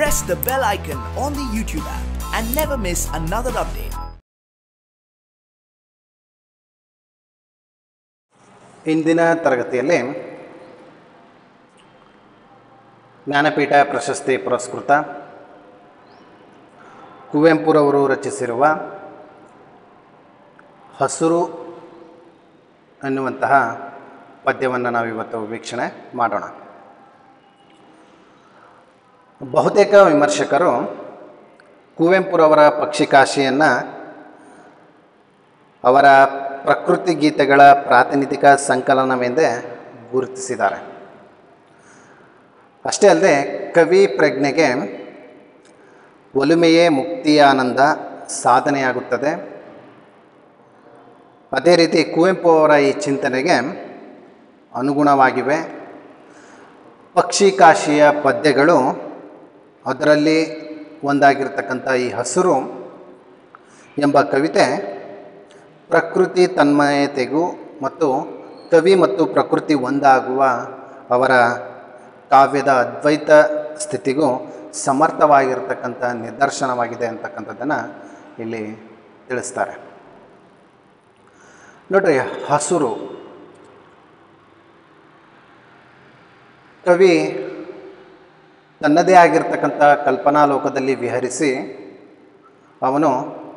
press the bell icon on the YouTube app and never miss another update. ಇಂದಿನ ತರಗತಿಯಲ್ಲಿ ಜ್ಞಾನಪೀಠ ಪ್ರಶಸ್ತಿ ಪುರಸ್ಕೃತ ಕುವೆಂಪುರವರು ರಚಿಸಿರುವ ಹಸುರು ಅನ್ನುವಂತಹ ಪದ್ಯವನ್ನು ನಾವಿವತ್ತು ವೀಕ್ಷಣೆ ಮಾಡೋಣ. ಬಹುತೇಕ ವಿಮರ್ಶಕರು ಕುವೆಂಪುರವರ ಪಕ್ಷಿಕಾಶಿಯನ್ನು ಅವರ ಪ್ರಕೃತಿ ಗೀತೆಗಳ ಪ್ರಾತಿನಿಧಿಕ ಸಂಕಲನವೆಂದೇ ಗುರುತಿಸಿದ್ದಾರೆ. ಅಷ್ಟೇ ಅಲ್ಲದೆ ಕವಿ ಪ್ರಜ್ಞೆಗೆ ಒಲುಮೆಯೇ ಮುಕ್ತಿಯಾನಂದ ಸಾಧನೆಯಾಗುತ್ತದೆ. ಅದೇ ರೀತಿ ಕುವೆಂಪು ಅವರ ಈ ಚಿಂತನೆಗೆ ಅನುಗುಣವಾಗಿವೆ. ಪಕ್ಷಿಕಾಶಿಯ ಪದ್ಯಗಳು, ಅದರಲ್ಲಿ ಒಂದಾಗಿರ್ತಕ್ಕಂಥ ಈ ಹಸುರು ಎಂಬ ಕವಿತೆ ಪ್ರಕೃತಿ ತನ್ಮಯತೆಗೂ ಮತ್ತು ಕವಿ ಮತ್ತು ಪ್ರಕೃತಿ ಒಂದಾಗುವ ಅವರ ಕಾವ್ಯದ ಅದ್ವೈತ ಸ್ಥಿತಿಗೂ ಸಮರ್ಥವಾಗಿರ್ತಕ್ಕಂಥ ನಿದರ್ಶನವಾಗಿದೆ ಅಂತಕ್ಕಂಥದ್ದನ್ನು ಇಲ್ಲಿ ತಿಳಿಸ್ತಾರೆ. ನೋಡ್ರಿ, ಹಸುರು ಕವಿ ತನ್ನದೇ ಆಗಿರ್ತಕ್ಕಂಥ ಕಲ್ಪನಾ ಲೋಕದಲ್ಲಿ ವಿಹರಿಸಿ ಅವನು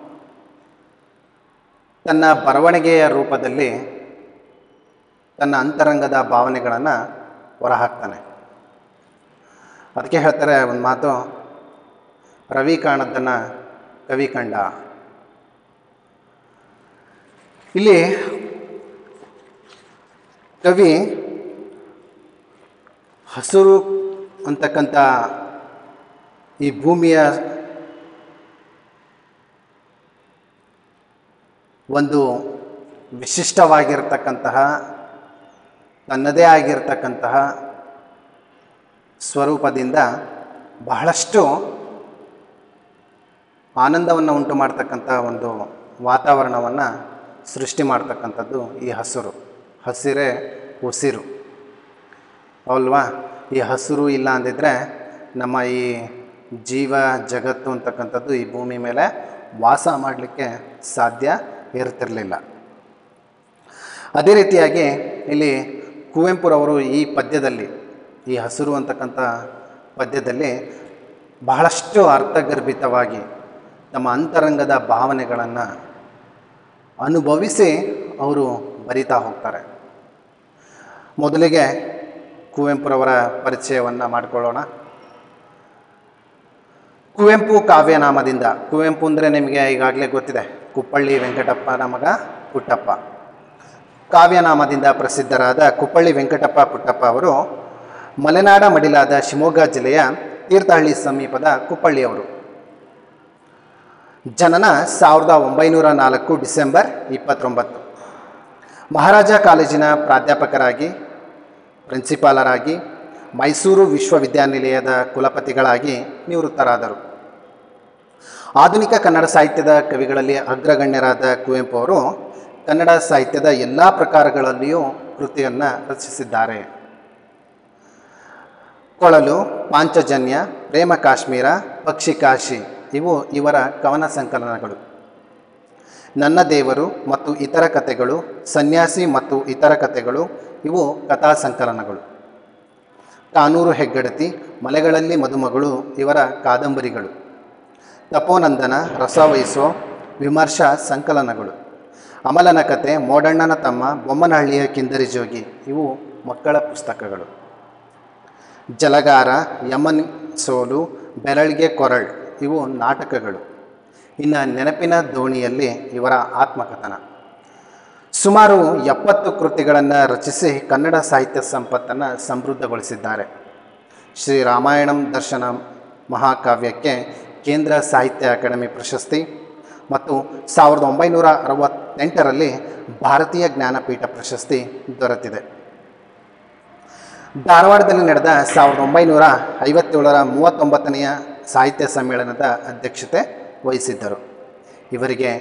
ತನ್ನ ಬರವಣಿಗೆಯ ರೂಪದಲ್ಲಿ ತನ್ನ ಅಂತರಂಗದ ಭಾವನೆಗಳನ್ನು ಹೊರಹಾಕ್ತಾನೆ. ಅದಕ್ಕೆ ಹೇಳ್ತಾರೆ ಒಂದು ಮಾತು, ರವಿ ಕಾಣದ್ದನ್ನು ಕವಿ ಕಂಡ. ಇಲ್ಲಿ ಕವಿ ಹಸುರು ಅಂತಕ್ಕಂಥ ಈ ಭೂಮಿಯ ಒಂದು ವಿಶಿಷ್ಟವಾಗಿರ್ತಕ್ಕಂತಹ ತನ್ನದೇ ಆಗಿರ್ತಕ್ಕಂತಹ ಸ್ವರೂಪದಿಂದ ಬಹಳಷ್ಟು ಆನಂದವನ್ನು ಉಂಟು ಮಾಡ್ತಕ್ಕಂಥ ಒಂದು ವಾತಾವರಣವನ್ನು ಸೃಷ್ಟಿ ಮಾಡ್ತಕ್ಕಂಥದ್ದು ಈ ಹಸುರು. ಹಸಿರೇ ಉಸಿರು ಅಲ್ವಾ? ಈ ಹಸುರು ಇಲ್ಲ ಅಂದಿದ್ರೆ ನಮ್ಮ ಈ ಜೀವ ಜಗತ್ತು ಅಂತಕ್ಕಂಥದ್ದು ಈ ಭೂಮಿ ಮೇಲೆ ವಾಸ ಮಾಡಲಿಕ್ಕೆ ಸಾಧ್ಯ ಇರ್ತಿರಲಿಲ್ಲ. ಅದೇ ರೀತಿಯಾಗಿ ಇಲ್ಲಿ ಕುವೆಂಪುರವರು ಈ ಪದ್ಯದಲ್ಲಿ, ಈ ಹಸುರು ಅಂತಕ್ಕಂಥ ಪದ್ಯದಲ್ಲಿ ಬಹಳಷ್ಟು ಅರ್ಥಗರ್ಭಿತವಾಗಿ ತಮ್ಮ ಅಂತರಂಗದ ಭಾವನೆಗಳನ್ನು ಅನುಭವಿಸಿ ಅವರು ಬರಿತಾ ಹೋಗ್ತಾರೆ. ಮೊದಲಿಗೆ ಕುವೆಂಪುರವರ ಪರಿಚಯವನ್ನು ಮಾಡಿಕೊಳ್ಳೋಣ. ಕುವೆಂಪು ಕಾವ್ಯನಾಮದಿಂದ, ಕುವೆಂಪು ಅಂದರೆ ನಿಮಗೆ ಈಗಾಗಲೇ ಗೊತ್ತಿದೆ, ಕುಪ್ಪಳ್ಳಿ ವೆಂಕಟಪ್ಪನ ಮಗ ಪುಟ್ಟಪ್ಪ. ಕಾವ್ಯನಾಮದಿಂದ ಪ್ರಸಿದ್ಧರಾದ ಕುಪ್ಪಳ್ಳಿ ವೆಂಕಟಪ್ಪ ಪುಟ್ಟಪ್ಪ ಅವರು ಮಲೆನಾಡ ಮಡಿಲಾದ ಶಿವಮೊಗ್ಗ ಜಿಲ್ಲೆಯ ತೀರ್ಥಹಳ್ಳಿ ಸಮೀಪದ ಕುಪ್ಪಳ್ಳಿಯವರು. ಜನನ 1904 ಡಿಸೆಂಬರ್ 29. ಮಹಾರಾಜ ಕಾಲೇಜಿನ ಪ್ರಾಧ್ಯಾಪಕರಾಗಿ, ಪ್ರಿನ್ಸಿಪಾಲರಾಗಿ, ಮೈಸೂರು ವಿಶ್ವವಿದ್ಯಾನಿಲಯದ ಕುಲಪತಿಗಳಾಗಿ ನಿವೃತ್ತರಾದರು. ಆಧುನಿಕ ಕನ್ನಡ ಸಾಹಿತ್ಯದ ಕವಿಗಳಲ್ಲಿ ಅಗ್ರಗಣ್ಯರಾದ ಕುವೆಂಪು ಅವರು ಕನ್ನಡ ಸಾಹಿತ್ಯದ ಎಲ್ಲ ಪ್ರಕಾರಗಳಲ್ಲಿಯೂ ಕೃತಿಯನ್ನು ರಚಿಸಿದ್ದಾರೆ. ಕೊಳಲು, ಪಾಂಚಜನ್ಯ, ಪ್ರೇಮ ಕಾಶ್ಮೀರ, ಪಕ್ಷಿಕಾಶಿ ಇವು ಇವರ ಕವನ ಸಂಕಲನಗಳು. ನನ್ನ ದೇವರು ಮತ್ತು ಇತರ ಕಥೆಗಳು, ಸನ್ಯಾಸಿ ಮತ್ತು ಇತರ ಕಥೆಗಳು ಇವು ಕಥಾ ಸಂಕಲನಗಳು. ಕಾನೂರು ಹೆಗ್ಗಡತಿ, ಮಲೆಗಳಲ್ಲಿ ಮದುಮಗಳು ಇವರ ಕಾದಂಬರಿಗಳು. ತಪೋನಂದನ, ರಸವಹಿಸೋ, ವಿಮರ್ಶಾ ಸಂಕಲನಗಳು. ಅಮಲನ ಕತೆ, ಮೋಡಣ್ಣನ ತಮ್ಮ, ಬೊಮ್ಮನಹಳ್ಳಿಯ ಕಿಂದರಿ ಜೋಗಿ ಇವು ಮಕ್ಕಳ ಪುಸ್ತಕಗಳು. ಜಲಗಾರ, ಯಮನ್ ಸೋಲು, ಬೆರಳಿಗೆ ಕೊರಳ್ ಇವು ನಾಟಕಗಳು. ಇನ್ನು ನೆನಪಿನ ದೋಣಿಯಲ್ಲಿ ಇವರ ಆತ್ಮಕಥನ. ಸುಮಾರು 70 ಕೃತಿಗಳನ್ನು ರಚಿಸಿ ಕನ್ನಡ ಸಾಹಿತ್ಯ ಸಂಪತ್ತನ್ನು ಸಮೃದ್ಧಗೊಳಿಸಿದ್ದಾರೆ. ಶ್ರೀ ರಾಮಾಯಣಂ ದರ್ಶನ ಮಹಾಕಾವ್ಯಕ್ಕೆ ಕೇಂದ್ರ ಸಾಹಿತ್ಯ ಅಕಾಡೆಮಿ ಪ್ರಶಸ್ತಿ ಮತ್ತು 1968ರಲ್ಲಿ ಭಾರತೀಯ ಜ್ಞಾನಪೀಠ ಪ್ರಶಸ್ತಿ ದೊರೆತಿದೆ. ಧಾರವಾಡದಲ್ಲಿ ನಡೆದ 1957ರ 39ನೇ ಸಾಹಿತ್ಯ ಸಮ್ಮೇಳನದ ಅಧ್ಯಕ್ಷತೆ ವಹಿಸಿದ್ದರು. ಇವರಿಗೆ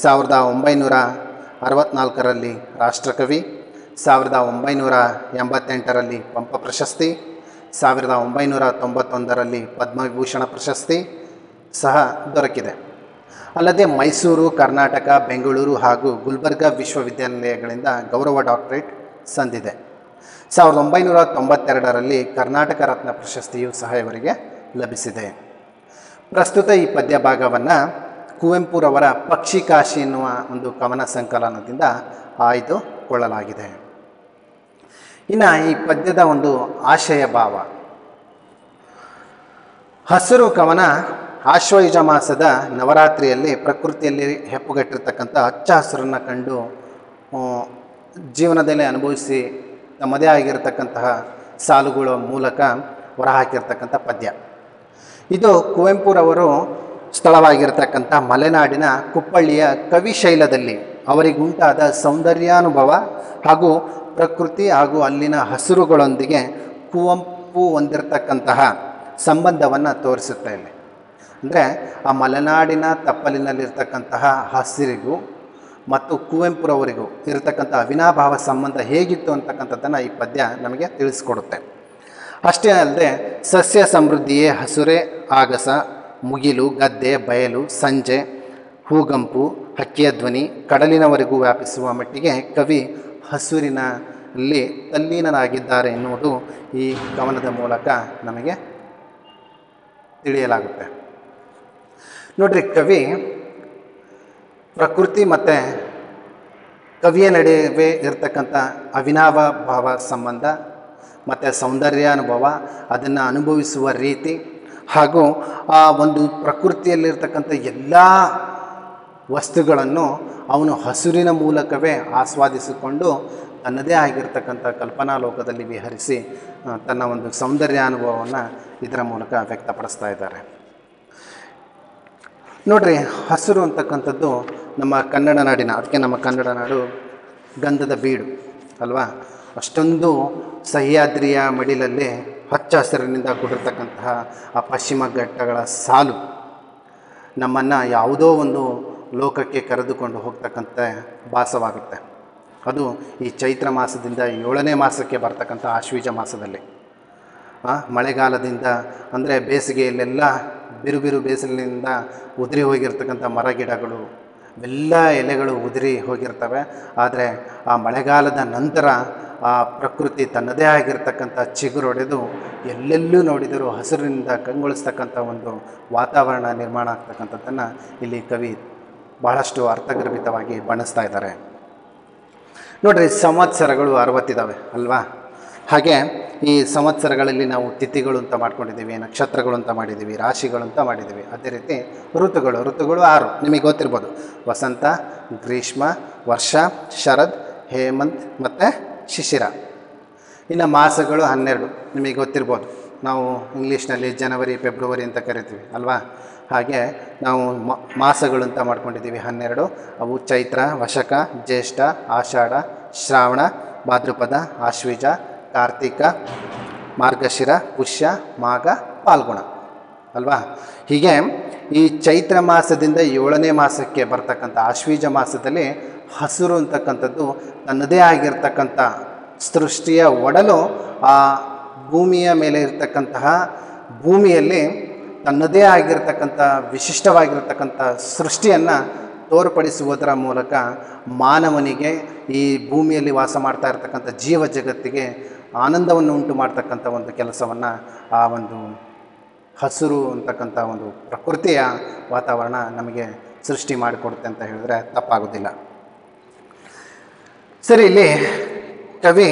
1964ರಲ್ಲಿ ರಾಷ್ಟ್ರಕವಿ, 1988ರಲ್ಲಿ ಪಂಪ ಪ್ರಶಸ್ತಿ, 1991ರಲ್ಲಿ ಪದ್ಮವಿಭೂಷಣ ಪ್ರಶಸ್ತಿ ಸಹ ದೊರಕಿದೆ. ಅಲ್ಲದೆ ಮೈಸೂರು, ಕರ್ನಾಟಕ, ಬೆಂಗಳೂರು ಹಾಗೂ ಗುಲ್ಬರ್ಗಾ ವಿಶ್ವವಿದ್ಯಾನಿಲಯಗಳಿಂದ ಗೌರವ ಡಾಕ್ಟರೇಟ್ ಸಂದಿದೆ. 1992ರಲ್ಲಿ ಕರ್ನಾಟಕ ರತ್ನ ಪ್ರಶಸ್ತಿಯು ಸಹ ಇವರಿಗೆ ಲಭಿಸಿದೆ. ಪ್ರಸ್ತುತ ಈ ಪದ್ಯ ಭಾಗವನ್ನು ಕುವೆಂಪುರವರ ಪಕ್ಷಿಕಾಶಿ ಎನ್ನುವ ಒಂದು ಕವನ ಸಂಕಲನದಿಂದ ಆಯ್ದುಕೊಳ್ಳಲಾಗಿದೆ. ಇನ್ನು ಈ ಪದ್ಯದ ಒಂದು ಆಶಯ ಭಾವ. ಹಸಿರು ಕವನ ಆಶ್ವಯುಜ ಮಾಸದ ನವರಾತ್ರಿಯಲ್ಲಿ ಪ್ರಕೃತಿಯಲ್ಲಿ ಹೆಪ್ಪುಗಟ್ಟಿರ್ತಕ್ಕಂಥ ಹಚ್ಚ ಹಸಿರನ್ನು ಕಂಡು ಜೀವನದಲ್ಲಿ ಅನುಭವಿಸಿ ತಮ್ಮದೇ ಆಗಿರತಕ್ಕಂತಹ ಸಾಲುಗಳ ಮೂಲಕ ಹೊರಹಾಕಿರ್ತಕ್ಕಂಥ ಪದ್ಯ. ಇದು ಕುವೆಂಪುರವರು ಸ್ಥಳವಾಗಿರ್ತಕ್ಕಂಥ ಮಲೆನಾಡಿನ ಕುಪ್ಪಳ್ಳಿಯ ಕವಿಶೈಲದಲ್ಲಿ ಅವರಿಗುಂಟಾದ ಸೌಂದರ್ಯಾನುಭವ ಹಾಗೂ ಪ್ರಕೃತಿ ಹಾಗೂ ಅಲ್ಲಿನ ಹಸಿರುಗಳೊಂದಿಗೆ ಕುವೆಂಪು ಹೊಂದಿರತಕ್ಕಂತಹ ಸಂಬಂಧವನ್ನು ತೋರಿಸುತ್ತೆ. ಇಲ್ಲಿ ಅಂದರೆ ಆ ಮಲೆನಾಡಿನ ತಪ್ಪಲಿನಲ್ಲಿರ್ತಕ್ಕಂತಹ ಹಸಿರಿಗೂ ಮತ್ತು ಕುವೆಂಪುರವರಿಗೂ ಇರತಕ್ಕಂಥ ಅವಿನಾಭಾವ ಸಂಬಂಧ ಹೇಗಿತ್ತು ಅಂತಕ್ಕಂಥದ್ದನ್ನು ಈ ಪದ್ಯ ನಮಗೆ ತಿಳಿಸ್ಕೊಡುತ್ತೆ. ಅಷ್ಟೇ ಅಲ್ಲದೆ ಸಸ್ಯ ಸಮೃದ್ಧಿಯೇ ಹಸುರೇ ಆಗಸ, ಮುಗಿಲು, ಗದ್ದೆ, ಬಯಲು, ಸಂಜೆ, ಹೂಗಂಪು, ಹಕ್ಕಿಯ ಧ್ವನಿ ಕಡಲಿನವರೆಗೂ ವ್ಯಾಪಿಸುವ ಮಟ್ಟಿಗೆ ಕವಿ ಹಸುರಿನಲ್ಲಿ ತಲ್ಲೀನರಾಗಿದ್ದಾರೆ ಎನ್ನುವುದು ಈ ಕವನದ ಮೂಲಕ ನಮಗೆ ತಿಳಿಯಲಾಗುತ್ತೆ. ನೋಡ್ರಿ, ಕವಿ ಪ್ರಕೃತಿ ಮತ್ತು ಕವಿಯ ನಡುವೆ ಇರತಕ್ಕಂಥ ಅವಿನಾಭಾವ ಸಂಬಂಧ ಮತ್ತು ಸೌಂದರ್ಯಾನುಭವ, ಅದನ್ನು ಅನುಭವಿಸುವ ರೀತಿ ಹಾಗೂ ಆ ಒಂದು ಪ್ರಕೃತಿಯಲ್ಲಿರ್ತಕ್ಕಂಥ ಎಲ್ಲ ವಸ್ತುಗಳನ್ನು ಅವನು ಹಸುರಿನ ಮೂಲಕವೇ ಆಸ್ವಾದಿಸಿಕೊಂಡು ತನ್ನದೇ ಆಗಿರ್ತಕ್ಕಂಥ ಕಲ್ಪನಾ ಲೋಕದಲ್ಲಿ ವಿಹರಿಸಿ ತನ್ನ ಒಂದು ಸೌಂದರ್ಯಾನುಭವವನ್ನು ಇದರ ಮೂಲಕ ವ್ಯಕ್ತಪಡಿಸ್ತಾ ಇದ್ದಾರೆ. ನೋಡ್ರಿ, ಹಸಿರು ಅಂತಕ್ಕಂಥದ್ದು ನಮ್ಮ ಕನ್ನಡ ನಾಡಿನ, ಅದಕ್ಕೆ ನಮ್ಮ ಕನ್ನಡ ನಾಡು ಗಂಧದ ಬೀಡು ಅಲ್ವಾ. ಅಷ್ಟೊಂದು ಸಹ್ಯಾದ್ರಿಯ ಮಡಿಲಲ್ಲಿ ಹಚ್ಚ ಹಸಿರಿನಿಂದ ಕೂಡಿರ್ತಕ್ಕಂತಹ ಆ ಪಶ್ಚಿಮ ಘಟ್ಟಗಳ ಸಾಲು ನಮ್ಮನ್ನು ಯಾವುದೋ ಒಂದು ಲೋಕಕ್ಕೆ ಕರೆದುಕೊಂಡು ಹೋಗ್ತಕ್ಕಂಥ ಭಾಸವಾಗುತ್ತೆ. ಅದು ಈ ಚೈತ್ರ ಮಾಸದಿಂದ 7ನೇ ಮಾಸಕ್ಕೆ ಬರ್ತಕ್ಕಂಥ ಆಶ್ವೀಜ ಮಾಸದಲ್ಲಿ ಮಳೆಗಾಲದಿಂದ, ಅಂದರೆ ಬೇಸಿಗೆಯಲ್ಲೆಲ್ಲ ಬಿರು ಬಿರು ಬೇಸಿಗೆಯಿಂದ ಉದುರಿ ಹೋಗಿರ್ತಕ್ಕಂಥ ಮರ ಗಿಡಗಳು ಎಲ್ಲ ಎಲೆಗಳು ಉದುರಿ ಹೋಗಿರ್ತವೆ. ಆದರೆ ಆ ಮಳೆಗಾಲದ ನಂತರ ಆ ಪ್ರಕೃತಿ ತನ್ನದೇ ಆಗಿರ್ತಕ್ಕಂಥ ಚಿಗುರೊಡೆದು ಎಲ್ಲೆಲ್ಲೂ ನೋಡಿದರೂ ಹಸಿರಿನಿಂದ ಕಂಗೊಳಿಸ್ತಕ್ಕಂಥ ಒಂದು ವಾತಾವರಣ ನಿರ್ಮಾಣ ಆಗ್ತಕ್ಕಂಥದ್ದನ್ನು ಇಲ್ಲಿ ಕವಿ ಬಹಳಷ್ಟು ಅರ್ಥಗರ್ಭಿತವಾಗಿ ಬಣ್ಣಿಸ್ತಾ ಇದ್ದಾರೆ. ನೋಡ್ರಿ, ಸಂವತ್ಸರಗಳು 60 ಇದ್ದಾವೆ ಅಲ್ವಾ. ಹಾಗೆ ಈ ಸಂವತ್ಸರಗಳಲ್ಲಿ ನಾವು ತಿಥಿಗಳು ಅಂತ ಮಾಡ್ಕೊಂಡಿದ್ದೀವಿ, ನಕ್ಷತ್ರಗಳು ಅಂತ ಮಾಡಿದ್ದೀವಿ, ರಾಶಿಗಳು ಅಂತ ಮಾಡಿದ್ದೀವಿ. ಅದೇ ರೀತಿ ಋತುಗಳು 6 ನಿಮಗೆ ಗೊತ್ತಿರ್ಬೋದು: ವಸಂತ, ಗ್ರೀಷ್ಮ, ವರ್ಷ, ಶರದ್, ಹೇಮಂತ್ ಮತ್ತು ಶಿಶಿರ. ಇನ್ನು ಮಾಸಗಳು 12 ನಿಮಗೆ ಗೊತ್ತಿರ್ಬೋದು. ನಾವು ಇಂಗ್ಲೀಷ್ನಲ್ಲಿ ಜನವರಿ, ಫೆಬ್ರವರಿ ಅಂತ ಕರಿತೀವಿ ಅಲ್ವಾ. ಹಾಗೆ ನಾವು ಮಾಸಗಳು ಅಂತ ಮಾಡ್ಕೊಂಡಿದ್ದೀವಿ 12. ಅವು ಚೈತ್ರ, ವಶಕ, ಜ್ಯೇಷ್ಠ, ಆಷಾಢ, ಶ್ರಾವಣ, ಭಾದ್ರಪದ, ಆಶ್ವೀಜ, ಕಾರ್ತಿಕ, ಮಾರ್ಗಶಿರ, ಪುಷ್ಯ, ಮಾಘ, ಪಾಲ್ಗುಣ ಅಲ್ವಾ. ಹೀಗೆ ಈ ಚೈತ್ರ ಮಾಸದಿಂದ 7ನೇ ಮಾಸಕ್ಕೆ ಬರ್ತಕ್ಕಂಥ ಆಶ್ವೀಜ ಮಾಸದಲ್ಲಿ ಹಸಿರು ಅಂತಕ್ಕಂಥದ್ದು ತನ್ನದೇ ಆಗಿರ್ತಕ್ಕಂಥ ಸೃಷ್ಟಿಯ ಒಡಲು ಆ ಭೂಮಿಯ ಮೇಲೆ ಇರ್ತಕ್ಕಂತಹ ಭೂಮಿಯಲ್ಲಿ ತನ್ನದೇ ಆಗಿರ್ತಕ್ಕಂಥ ವಿಶಿಷ್ಟವಾಗಿರ್ತಕ್ಕಂಥ ಸೃಷ್ಟಿಯನ್ನು ತೋರ್ಪಡಿಸುವುದರ ಮೂಲಕ ಮಾನವನಿಗೆ, ಈ ಭೂಮಿಯಲ್ಲಿ ವಾಸ ಮಾಡ್ತಾ ಇರ್ತಕ್ಕಂಥ ಜೀವ ಜಗತ್ತಿಗೆ ಆನಂದವನ್ನು ಉಂಟು ಮಾಡ್ತಕ್ಕಂಥ ಒಂದು ಕೆಲಸವನ್ನು ಆ ಒಂದು ಹಸಿರು ಅಂತಕ್ಕಂಥ ಒಂದು ಪ್ರಕೃತಿಯ ವಾತಾವರಣ ನಮಗೆ ಸೃಷ್ಟಿ ಮಾಡಿಕೊಡುತ್ತೆ ಅಂತ ಹೇಳಿದ್ರೆ ತಪ್ಪಾಗೋದಿಲ್ಲ. ಸರಿ, ಇಲ್ಲಿ ಕವಿ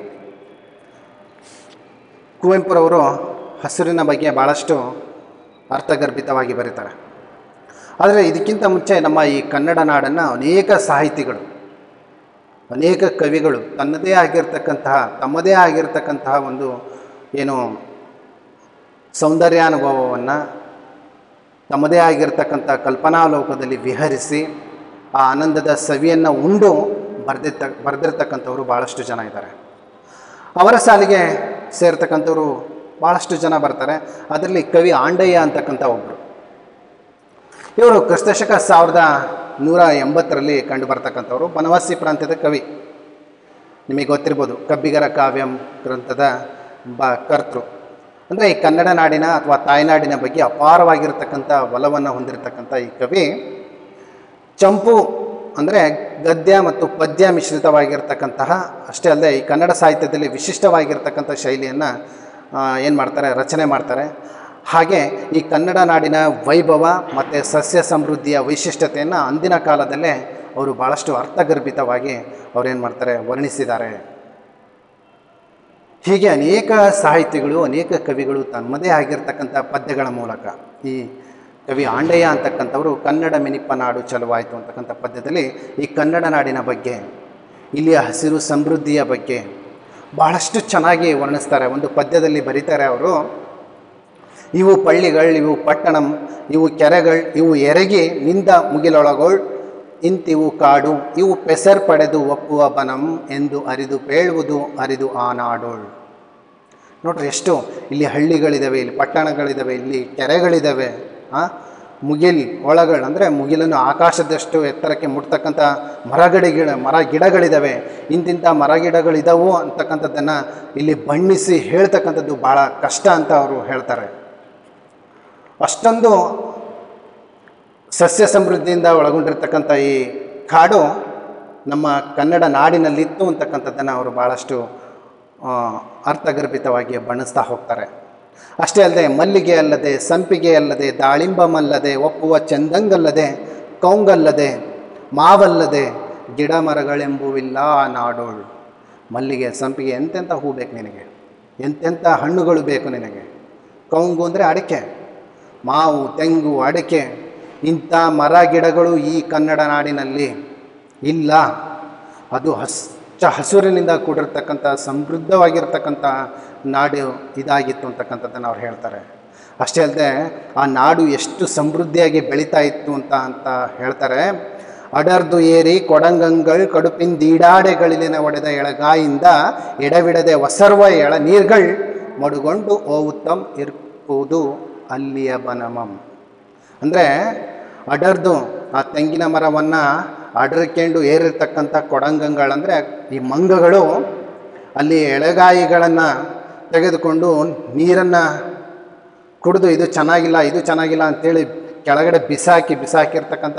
ಕುವೆಂಪುರವರು ಹಸಿರಿನ ಬಗ್ಗೆ ಭಾಳಷ್ಟು ಅರ್ಥಗರ್ಭಿತವಾಗಿ ಬರೀತಾರೆ. ಆದರೆ ಇದಕ್ಕಿಂತ ಮುಂಚೆ ನಮ್ಮ ಈ ಕನ್ನಡ ನಾಡನ್ನು ಅನೇಕ ಸಾಹಿತಿಗಳು, ಅನೇಕ ಕವಿಗಳು ತಮ್ಮದೇ ಆಗಿರ್ತಕ್ಕಂತಹ ಒಂದು ಏನು ಸೌಂದರ್ಯಾನುಭವವನ್ನು ತಮ್ಮದೇ ಆಗಿರ್ತಕ್ಕಂಥ ಕಲ್ಪನಾಲೋಕದಲ್ಲಿ ವಿಹರಿಸಿ ಆ ಆನಂದದ ಸವಿಯನ್ನು ಉಂಡು ಬರೆದಿರ್ತಕ್ಕಂಥವ್ರು ಭಾಳಷ್ಟು ಜನ ಇದ್ದಾರೆ. ಅವರ ಸಾಲಿಗೆ ಸೇರ್ತಕ್ಕಂಥವ್ರು ಭಾಳಷ್ಟು ಜನ ಬರ್ತಾರೆ. ಅದರಲ್ಲಿ ಕವಿ ಆಂಡಯ್ಯ ಅಂತಕ್ಕಂಥ ಒಬ್ಬರು. ಇವರು ಕ್ರಿಸ್ತಶಕ 1180ರಲ್ಲಿ ಕಂಡು ಬರ್ತಕ್ಕಂಥವ್ರು. ಬನವಾಸಿ ಪ್ರಾಂತ್ಯದ ಕವಿ. ನಿಮಗೆ ಗೊತ್ತಿರ್ಬೋದು, ಕಬ್ಬಿಗರ ಕಾವ್ಯಂ ಗ್ರಂಥದ ಕರ್ತೃ ಅಂದರೆ ಈ ಕನ್ನಡ ನಾಡಿನ ಅಥವಾ ತಾಯ್ನಾಡಿನ ಬಗ್ಗೆ ಅಪಾರವಾಗಿರ್ತಕ್ಕಂಥ ಒಲವನ್ನು ಹೊಂದಿರತಕ್ಕಂಥ ಈ ಕವಿ ಚಂಪು ಅಂದರೆ ಗದ್ಯ ಮತ್ತು ಪದ್ಯ ಮಿಶ್ರಿತವಾಗಿರ್ತಕ್ಕಂತಹ ಅಷ್ಟೇ ಅಲ್ಲದೆ ಈ ಕನ್ನಡ ಸಾಹಿತ್ಯದಲ್ಲಿ ವಿಶಿಷ್ಟವಾಗಿರ್ತಕ್ಕಂಥ ಶೈಲಿಯನ್ನು ಏನು ಮಾಡ್ತಾರೆ, ರಚನೆ ಮಾಡ್ತಾರೆ. ಹಾಗೆ ಈ ಕನ್ನಡ ನಾಡಿನ ವೈಭವ ಮತ್ತು ಸಸ್ಯ ಸಮೃದ್ಧಿಯ ವೈಶಿಷ್ಟ್ಯತೆಯನ್ನು ಅಂದಿನ ಕಾಲದಲ್ಲೇ ಅವರು ಭಾಳಷ್ಟು ಅರ್ಥಗರ್ಭಿತವಾಗಿ ಅವರೇನು ಮಾಡ್ತಾರೆ, ವರ್ಣಿಸಿದ್ದಾರೆ. ಹೀಗೆ ಅನೇಕ ಸಾಹಿತಿಗಳು, ಅನೇಕ ಕವಿಗಳು ತಮ್ಮದೇ ಆಗಿರ್ತಕ್ಕಂಥ ಪದ್ಯಗಳ ಮೂಲಕ, ಈ ಕವಿ ಆಂಡಯ್ಯ ಅಂತಕ್ಕಂಥವರು ಕನ್ನಡ ಮಿನಿಪ್ಪ ನಾಡು ಚಲುವಾಯಿತು ಅಂತಕ್ಕಂಥ ಪದ್ಯದಲ್ಲಿ ಈ ಕನ್ನಡ ನಾಡಿನ ಬಗ್ಗೆ, ಇಲ್ಲಿಯ ಹಸಿರು ಸಮೃದ್ಧಿಯ ಬಗ್ಗೆ ಬಹಳಷ್ಟು ಚೆನ್ನಾಗಿ ವರ್ಣಿಸ್ತಾರೆ. ಒಂದು ಪದ್ಯದಲ್ಲಿ ಬರೀತಾರೆ ಅವರು, ಇವು ಪಳ್ಳಿಗಳು, ಇವು ಪಟ್ಟಣಂ, ಇವು ಕೆರೆಗಳು, ಇವು ಎರಗಿ ನಿಂದ ಮುಗಿಲೊಳಗೊಳ್, ಇಂತಿವು ಕಾಡು, ಇವು ಪೆಸರ್ ಪಡೆದು ಒಪ್ಪುವ ಬನಂ ಎಂದು ಅರಿದು ಪೇಳುವುದು ಅರಿದು ಆ ನಾಡೋಳ್. ನೋಡ್ರಿ ಎಷ್ಟು ಇಲ್ಲಿ ಹಳ್ಳಿಗಳಿದ್ದಾವೆ, ಇಲ್ಲಿ ಪಟ್ಟಣಗಳಿದ್ದಾವೆ, ಇಲ್ಲಿ ಕೆರೆಗಳಿದ್ದಾವೆ, ಮುಗಿಲ್ ಒಳಗಳು ಅಂದರೆ ಮುಗಿಲನ್ನು ಆಕಾಶದಷ್ಟು ಎತ್ತರಕ್ಕೆ ಮುಟ್ತಕ್ಕಂಥ ಮರ ಗಿಡಗಳಿದ್ದಾವೆ. ಇಂತಿಂಥ ಮರ ಗಿಡಗಳಿದ್ದಾವು ಅಂತಕ್ಕಂಥದ್ದನ್ನು ಇಲ್ಲಿ ಬಣ್ಣಿಸಿ ಹೇಳ್ತಕ್ಕಂಥದ್ದು ಭಾಳ ಕಷ್ಟ ಅಂತ ಅವರು ಹೇಳ್ತಾರೆ. ಅಷ್ಟೊಂದು ಸಸ್ಯ ಸಮೃದ್ಧಿಯಿಂದ ಒಳಗೊಂಡಿರ್ತಕ್ಕಂಥ ಈ ಕಾಡು ನಮ್ಮ ಕನ್ನಡ ನಾಡಿನಲ್ಲಿತ್ತು ಅಂತಕ್ಕಂಥದ್ದನ್ನು ಅವರು ಭಾಳಷ್ಟು ಅರ್ಥಗರ್ಭಿತವಾಗಿ ಬಣ್ಣಿಸ್ತಾ ಹೋಗ್ತಾರೆ. ಅಷ್ಟೇ ಅಲ್ಲದೆ ಮಲ್ಲಿಗೆ ಅಲ್ಲದೆ, ಸಂಪಿಗೆ ಅಲ್ಲದೆ, ದಾಳಿಂಬಮಲ್ಲದೆ, ಒಪ್ಪುವ ಚಂದಂಗಲ್ಲದೆ, ಕೌಂಗಲ್ಲದೆ, ಮಾವಲ್ಲದೆ, ಗಿಡ ಮರಗಳೆಂಬುವಿಲ್ಲ ಆ ನಾಡೋಳು. ಮಲ್ಲಿಗೆ, ಸಂಪಿಗೆ, ಎಂತೆಂಥ ಹೂ ಬೇಕು ನಿನಗೆ, ಎಂತೆಂಥ ಹಣ್ಣುಗಳು ಬೇಕು ನಿನಗೆ. ಕೌಂಗು ಅಂದರೆ ಅಡಿಕೆ, ಮಾವು, ತೆಂಗು, ಅಡಿಕೆ, ಇಂಥ ಮರ ಗಿಡಗಳು ಈ ಕನ್ನಡ ನಾಡಿನಲ್ಲಿ ಇಲ್ಲ. ಅದು ಹಸುರಿನಿಂದ ಕೂಡಿರ್ತಕ್ಕಂಥ ಸಮೃದ್ಧವಾಗಿರ್ತಕ್ಕಂಥ ನಾಡು ಇದಾಗಿತ್ತು ಅಂತಕ್ಕಂಥದ್ದನ್ನು ಅವ್ರು ಹೇಳ್ತಾರೆ. ಅಷ್ಟೇ ಅಲ್ಲದೆ ಆ ನಾಡು ಎಷ್ಟು ಸಮೃದ್ಧಿಯಾಗಿ ಬೆಳೀತಾ ಇತ್ತು ಅಂತ ಹೇಳ್ತಾರೆ. ಅಡರ್ದು ಏರಿ ಕೊಡಂಗಂಗಳು ಕಡುಪಿಂದೀಡಾಡೆಗಳಿನ ಒಡೆದ ಎಳಗಾಯಿಂದ ಎಡವಿಡದೆ ಒಸರ್ವ ಎಳ ನೀರ್ಗಳು ಮಡುಗೊಂಡು ಓವುತ್ತಂ ಇರ್ಪುವುದು ಅಲ್ಲಿಯ ಬನಮಂ. ಅಂದರೆ ಅಡರ್ದು ಆ ತೆಂಗಿನ ಮರವನ್ನು ಅಡರ್ಕೊಂಡು ಏರಿರ್ತಕ್ಕಂಥ ಕೊಡಂಗಂಗಳಂದರೆ ಈ ಮಂಗಗಳು ಅಲ್ಲಿ ಎಳೆಗಾಯಿಗಳನ್ನು ತೆಗೆದುಕೊಂಡು ನೀರನ್ನು ಕುಡಿದು ಇದು ಚೆನ್ನಾಗಿಲ್ಲ ಅಂಥೇಳಿ ಕೆಳಗಡೆ ಬಿಸಾಕಿರ್ತಕ್ಕಂಥ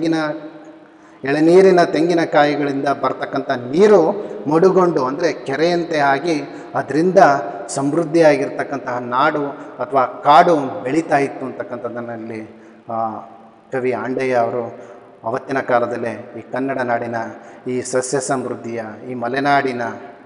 ಎಳೆನೀರಿನ ತೆಂಗಿನಕಾಯಿಗಳಿಂದ ಬರ್ತಕ್ಕಂಥ ನೀರು ಮಡುಗೊಂಡು ಅಂದರೆ ಕೆರೆಯಂತೆ ಆಗಿ ಅದರಿಂದ ಸಮೃದ್ಧಿಯಾಗಿರ್ತಕ್ಕಂತಹ ನಾಡು ಅಥವಾ ಕಾಡು ಬೆಳೀತಾ ಇತ್ತು ಅಂತಕ್ಕಂಥದ್ದನ್ನಲ್ಲಿ ಕವಿ ಆಂಡಯ್ಯ ಅವರು ಅವತ್ತಿನ ಕಾಲದಲ್ಲೇ ಈ ಕನ್ನಡ ನಾಡಿನ ಈ ಸಸ್ಯ ಸಮೃದ್ಧಿಯ, ಈ ಮಲೆನಾಡಿನ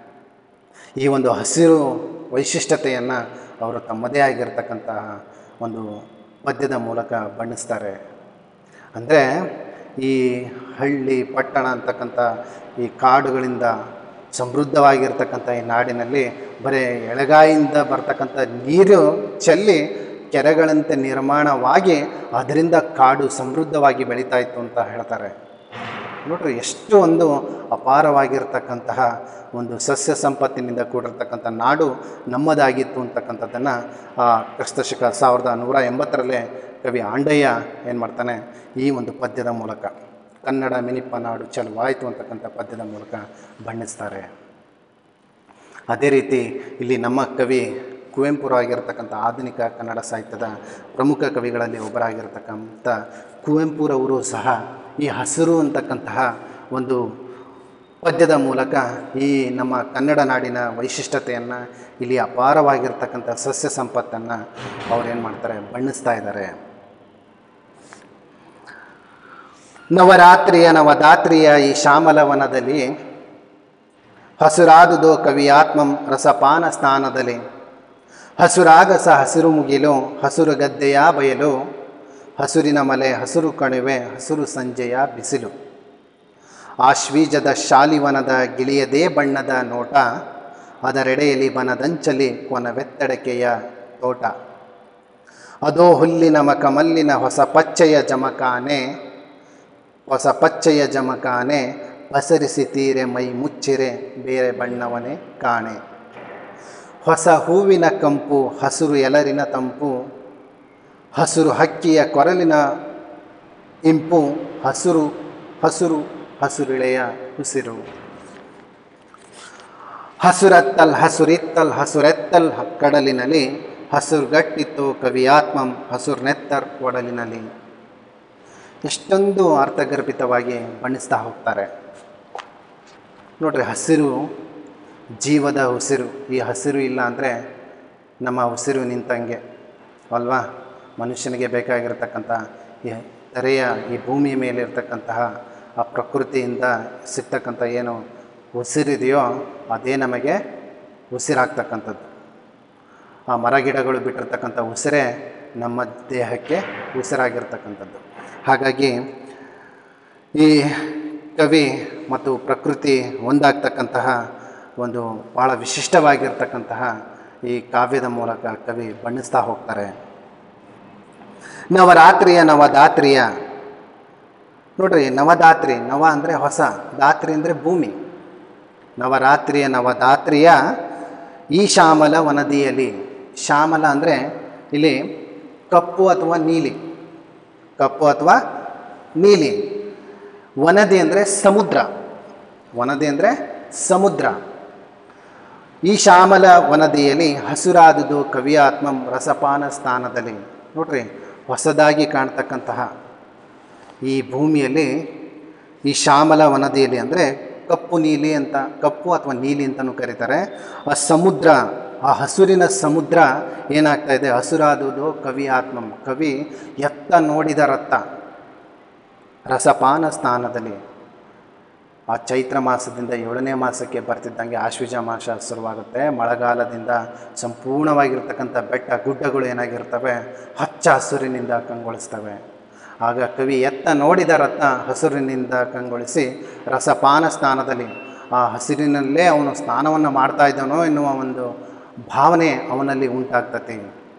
ಈ ಒಂದು ಹಸಿರು ವೈಶಿಷ್ಟ್ಯತೆಯನ್ನು ಅವರು ತಮ್ಮದೇ ಆಗಿರ್ತಕ್ಕಂತಹ ಒಂದು ಪದ್ಯದ ಮೂಲಕ ಬಣ್ಣಿಸ್ತಾರೆ. ಅಂದರೆ ಈ ಹಳ್ಳಿ ಪಟ್ಟಣ ಅಂತಕ್ಕಂಥ ಈ ಕಾಡುಗಳಿಂದ ಸಮೃದ್ಧವಾಗಿರ್ತಕ್ಕಂಥ ಈ ನಾಡಿನಲ್ಲಿ ಬರೀ ಎಳೆಗಾಯಿಂದ ಬರ್ತಕ್ಕಂಥ ನೀರು ಚೆಲ್ಲಿ ಕೆರೆಗಳಂತೆ ನಿರ್ಮಾಣವಾಗಿ ಅದರಿಂದ ಕಾಡು ಸಮೃದ್ಧವಾಗಿ ಬೆಳೀತಾ ಇತ್ತು ಅಂತ ಹೇಳ್ತಾರೆ. ನೋಡ್ರಿ ಎಷ್ಟು ಒಂದು ಅಪಾರವಾಗಿರ್ತಕ್ಕಂತಹ ಒಂದು ಸಸ್ಯ ಸಂಪತ್ತಿನಿಂದ ಕೂಡಿರ್ತಕ್ಕಂಥ ನಾಡು ನಮ್ಮದಾಗಿತ್ತು ಅಂತಕ್ಕಂಥದ್ದನ್ನು ಕ್ರಿಸ್ತಶಕ 1180 ಕವಿ ಆಂಡಯ್ಯ ಏನು ಮಾಡ್ತಾನೆ, ಈ ಒಂದು ಪದ್ಯದ ಮೂಲಕ ಕನ್ನಡ ಮಿನಿಪ್ಪ ನಾಡು ಚಲುವಾಯಿತು ಅಂತಕ್ಕಂಥ ಪದ್ಯದ ಮೂಲಕ ಬಣ್ಣಿಸ್ತಾರೆ. ಅದೇ ರೀತಿ ಇಲ್ಲಿ ನಮ್ಮ ಕವಿ ಕುವೆಂಪುರವಾಗಿರ್ತಕ್ಕಂಥ ಆಧುನಿಕ ಕನ್ನಡ ಸಾಹಿತ್ಯದ ಪ್ರಮುಖ ಕವಿಗಳಲ್ಲಿ ಒಬ್ಬರಾಗಿರ್ತಕ್ಕಂಥ ಕುವೆಂಪುರವರು ಸಹ ಈ ಹಸಿರು ಅಂತಕ್ಕಂತಹ ಒಂದು ಪದ್ಯದ ಮೂಲಕ ಈ ನಮ್ಮ ಕನ್ನಡ ನಾಡಿನ ವೈಶಿಷ್ಟ್ಯತೆಯನ್ನು, ಇಲ್ಲಿ ಅಪಾರವಾಗಿರ್ತಕ್ಕಂಥ ಸಸ್ಯ ಸಂಪತ್ತನ್ನು ಅವರೇನು ಮಾಡ್ತಾರೆ, ಬಣ್ಣಿಸ್ತಾ ಇದ್ದಾರೆ. ನವದಾತ್ರಿಯ ಈ ಶ್ಯಾಮಲವನದಲ್ಲಿ ಹಸುರಾದುದೋ ಕವಿಯಾತ್ಮಂ ರಸಪಾನ ಸ್ಥಾನದಲ್ಲಿ, ಹಸುರಾಗಸ ಹಸಿರು ಮುಗಿಲು ಹಸುರು ಗದ್ದೆಯ ಬಯಲು, ಹಸುರಿನ ಮಲೆ ಹಸುರು ಕಣಿವೆ ಹಸುರು ಸಂಜೆಯ ಬಿಸಿಲು, ಆಶ್ವೀಜದ ಶಾಲಿವನದ ಗಿಳಿಯದೇ ಬಣ್ಣದ ನೋಟ, ಅದರೆಡೆಯಲ್ಲಿ ಬನದಂಚಲಿ ಕೊನವೆತ್ತಡಕೆಯ ತೋಟ, ಅದೋ ಹುಲ್ಲಿನ ಮಕಮಲ್ಲಿನ ಹೊಸ ಪಚ್ಚೆಯ ಜಮಕಾನೆ ಪಸರಿಸಿ ತೀರೆ ಮೈ ಮುಚ್ಚಿರೆ ಬೇರೆ ಬಣ್ಣವನೇ ಕಾಣೆ, ಹೊಸ ಹೂವಿನ ಕಂಪು ಹಸುರು ಎಲರಿನ ತಂಪು, ಹಸುರು ಹಕ್ಕಿಯ ಕೊರಲಿನ ಇಂಪು, ಹಸುರಿಳೆಯ ಉಸಿರು, ಹಸುರೆತ್ತಲ್ ಹಸುರೆತ್ತಲ್ ಕಡಲಿನಲ್ಲಿ ಹಸುರುಗಟ್ಟಿತ್ತು ಕವಿಯಾತ್ಮಂ ಹಸುರ್ನೆತ್ತರ್ ಒಡಲಿನಲ್ಲಿ. ಎಷ್ಟೊಂದು ಅರ್ಥಗರ್ಭಿತವಾಗಿ ಬಣ್ಣಿಸ್ತಾ ಹೋಗ್ತಾರೆ ನೋಡ್ರಿ. ಹಸಿರು ಜೀವದ ಉಸಿರು. ಈ ಹಸಿರು ಇಲ್ಲ ಅಂದರೆ ನಮ್ಮ ಉಸಿರು ನಿಂತಂಗೆ ಅಲ್ವಾ. ಮನುಷ್ಯನಿಗೆ ಬೇಕಾಗಿರ್ತಕ್ಕಂಥ ಈ ತೆರೆಯ ಈ ಭೂಮಿ ಮೇಲೆ ಇರ್ತಕ್ಕಂತಹ ಆ ಪ್ರಕೃತಿಯಿಂದ ಸಿಗ್ತಕ್ಕಂಥ ಏನು ಉಸಿರಿದೆಯೋ ಅದೇ ನಮಗೆ ಉಸಿರಾಗ್ತಕ್ಕಂಥದ್ದು. ಆ ಮರಗಿಡಗಳು ಬಿಟ್ಟಿರ್ತಕ್ಕಂಥ ಉಸಿರೇ ನಮ್ಮ ದೇಹಕ್ಕೆ ಉಸಿರಾಗಿರ್ತಕ್ಕಂಥದ್ದು. ಹಾಗಾಗಿ ಈ ಕವಿ ಮತ್ತು ಪ್ರಕೃತಿ ಒಂದಾಗ್ತಕ್ಕಂತಹ ಒಂದು ಭಾಳ ವಿಶಿಷ್ಟವಾಗಿರ್ತಕ್ಕಂತಹ ಈ ಕಾವ್ಯದ ಮೂಲಕ ಕವಿ ಬಣ್ಣಿಸ್ತಾ ಹೋಗ್ತಾರೆ. ನವರಾತ್ರಿಯ ನವದಾತ್ರಿಯ ನೋಡ್ರಿ. ನವದಾತ್ರಿ, ನವ ಅಂದರೆ ಹೊಸ, ದಾತ್ರಿ ಅಂದರೆ ಭೂಮಿ. ನವರಾತ್ರಿಯ ನವದಾತ್ರಿಯ ಈ ಶ್ಯಾಮಲ ವನದಿಯಲ್ಲಿ. ಶ್ಯಾಮಲ ಅಂದರೆ ಇಲ್ಲಿ ಕಪ್ಪು ಅಥವಾ ನೀಲಿ, ಕಪ್ಪು ಅಥವಾ ನೀಲಿ. ವನದಿ ಅಂದರೆ ಸಮುದ್ರ, ವನದಿ ಅಂದರೆ ಸಮುದ್ರ. ಈ ಶ್ಯಾಮಲ ವನದಿಯಲ್ಲಿ ಹಸುರಾದುದು ಕವಿಯಾತ್ಮಂ ರಸಪಾನ ಸ್ಥಾನದಲ್ಲಿ. ನೋಡ್ರಿ, ಹೊಸದಾಗಿ ಕಾಣ್ತಕ್ಕಂತಹ ಈ ಭೂಮಿಯಲ್ಲಿ ಈ ಶ್ಯಾಮಲ ವನದಿಯಲ್ಲಿ ಅಂದರೆ ಕಪ್ಪು ನೀಲಿ ಅಂತ, ಕಪ್ಪು ಅಥವಾ ನೀಲಿ ಅಂತಲೂ ಕರೀತಾರೆ. ಆ ಸಮುದ್ರ, ಆ ಹಸುರಿನ ಸಮುದ್ರ ಏನಾಗ್ತಾ ಇದೆ, ಹಸುರಾದುದು ಕವಿಯಾತ್ಮಂ. ಕವಿ ಎತ್ತ ನೋಡಿದ ರತ್ತ ರಸಪಾನ ಸ್ಥಾನದಲ್ಲಿ. ಆ ಚೈತ್ರ ಮಾಸದಿಂದ 7ನೇ ಮಾಸಕ್ಕೆ ಬರ್ತಿದ್ದಂಗೆ ಆಶ್ವಿಜ ಮಾಸ ಶುರುವಾಗುತ್ತೆ. ಮಳೆಗಾಲದಿಂದ ಸಂಪೂರ್ಣವಾಗಿರ್ತಕ್ಕಂಥ ಬೆಟ್ಟ ಗುಡ್ಡಗಳು ಏನಾಗಿರ್ತವೆ, ಹಚ್ಚ ಹಸುರಿನಿಂದ ಕಂಗೊಳಿಸ್ತವೆ. ಆಗ ಕವಿ ಎತ್ತ ನೋಡಿದ ರತ್ನ ಹಸುರಿನಿಂದ ಕಂಗೊಳಿಸಿ ರಸಪಾನ ಸ್ಥಾನದಲ್ಲಿ, ಆ ಹಸಿರಿನಲ್ಲೇ ಅವನು ಸ್ನಾನವನ್ನು ಮಾಡ್ತಾ ಇದ್ದಾನೋ ಎನ್ನುವ ಒಂದು ಭಾವನೆ ಅವನಲ್ಲಿ ಉಂಟಾಗ್ತದೆ.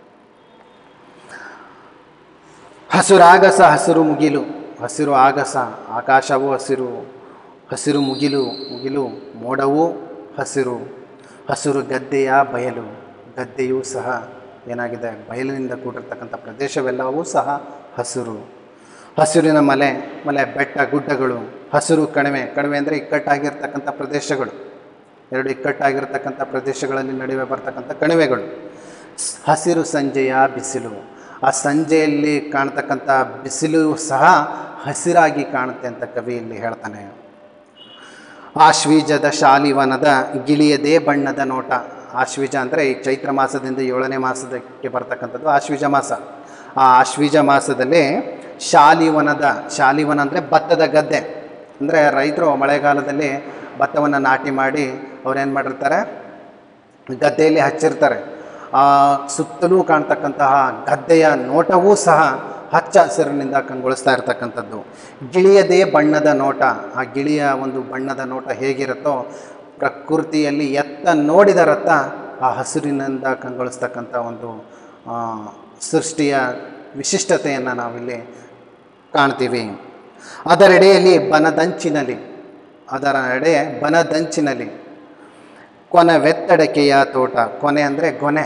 ಹಸುರಾಗಸ ಹಸಿರು ಮುಗಿಲು. ಹಸಿರು ಆಗಸ, ಆಕಾಶವೂ ಹಸಿರು, ಹಸಿರು ಮುಗಿಲು, ಮುಗಿಲು ಮೋಡವೂ ಹಸಿರು. ಹಸಿರು ಗದ್ದೆಯ ಬಯಲು, ಗದ್ದೆಯೂ ಸಹ ಏನಾಗಿದೆ, ಬಯಲಿನಿಂದ ಕೂಡಿರ್ತಕ್ಕಂಥ ಪ್ರದೇಶವೆಲ್ಲವೂ ಸಹ ಹಸಿರು. ಹಸಿರಿನ ಮಲೆ, ಮಲೆ ಬೆಟ್ಟ ಗುಡ್ಡಗಳು. ಹಸಿರು ಕಣಿವೆ, ಕಣಿವೆ ಅಂದರೆ ಇಕ್ಕಟ್ಟಾಗಿರ್ತಕ್ಕಂಥ ಪ್ರದೇಶಗಳು, ಎರಡು ಇಕ್ಕಟ್ಟಾಗಿರ್ತಕ್ಕಂಥ ಪ್ರದೇಶಗಳಲ್ಲಿ ನಡುವೆ ಬರ್ತಕ್ಕಂಥ ಕಣಿವೆಗಳು. ಹಸಿರು ಸಂಜೆಯ ಬಿಸಿಲು, ಆ ಸಂಜೆಯಲ್ಲಿ ಕಾಣ್ತಕ್ಕಂಥ ಬಿಸಿಲು ಸಹ ಹಸಿರಾಗಿ ಕಾಣುತ್ತೆ ಅಂತ ಕವಿ ಇಲ್ಲಿ ಹೇಳ್ತಾನೆ. ಆಶ್ವೀಜದ ಶಾಲಿವನದ ಗಿಳಿಯದೇ ಬಣ್ಣದ ನೋಟ. ಆಶ್ವೀಜ ಅಂದರೆ ಈ ಚೈತ್ರ ಮಾಸದಿಂದ 7ನೇ ಮಾಸಕ್ಕೆ ಬರ್ತಕ್ಕಂಥದ್ದು ಆಶ್ವೀಜ ಮಾಸ. ಆ ಆಶ್ವೀಜ ಮಾಸದಲ್ಲಿ ಶಾಲಿವನದ, ಶಾಲಿವನ ಅಂದರೆ ಭತ್ತದ ಗದ್ದೆ. ಅಂದರೆ ರೈತರು ಮಳೆಗಾಲದಲ್ಲಿ ಭತ್ತವನ್ನು ನಾಟಿ ಮಾಡಿ ಅವ್ರೇನು ಮಾಡಿರ್ತಾರೆ, ಗದ್ದೆಯಲ್ಲಿ ಹಚ್ಚಿರ್ತಾರೆ. ಆ ಸುತ್ತಲೂ ಕಾಣ್ತಕ್ಕಂತಹ ಗದ್ದೆಯ ನೋಟವೂ ಸಹ ಹಚ್ಚ ಹಸಿರಿನಿಂದ ಕಂಗೊಳಿಸ್ತಾ ಇರ್ತಕ್ಕಂಥದ್ದು. ಗಿಳಿಯದೇ ಬಣ್ಣದ ನೋಟ. ಆ ಗಿಳಿಯ ಒಂದು ಬಣ್ಣದ ನೋಟ ಹೇಗಿರುತ್ತೋ ಪ್ರಕೃತಿಯಲ್ಲಿ ಎತ್ತ ನೋಡಿದ ರಥ ಆ ಹಸಿರಿನಿಂದ ಕಂಗೊಳಿಸ್ತಕ್ಕಂಥ ಒಂದು ಸೃಷ್ಟಿಯ ವಿಶಿಷ್ಟತೆಯನ್ನು ನಾವಿಲ್ಲಿ ಕಾಣ್ತೀವಿ. ಅದರೆಡೆಯಲ್ಲಿ ಬನದಂಚಿನಲ್ಲಿ, ಅದರ ಎಡೆ ಬನದಂಚಿನಲ್ಲಿ ಕೊನೆವೆತ್ತಡಕೆಯ ತೋಟ. ಕೊನೆ ಅಂದರೆ ಗೊನೆ,